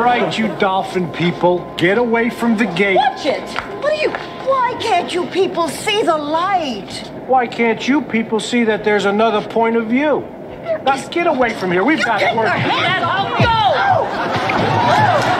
right, you dolphin people. Get away from the gate. Watch it! Why can't you people see the light? Why can't you people see that there's another point of view? Now get away from here. We've got work. Get your hand off! Go!